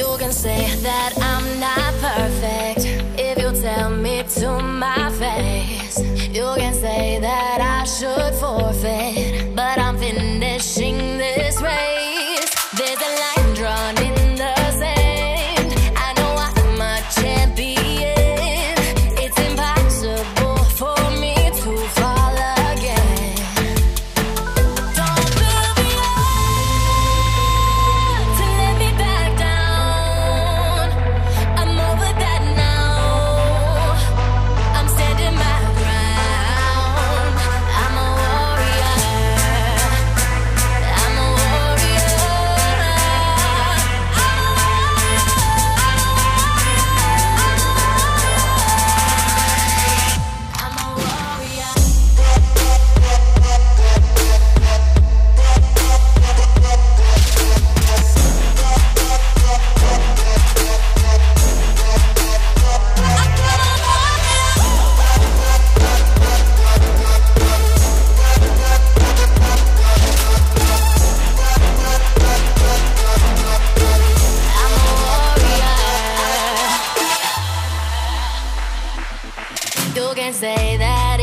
You can say that I'm not perfect if you tell me to my face. You can say that I should forfeit, but I'm finishing this race. There's a line drawn in the sand. I know I'm a champion. It's impossible for me to fall again. Don't build me up to let me back down. I'm over that now. I'm standing my ground. I'm a warrior. I'm a warrior. I'm a warrior. You can say that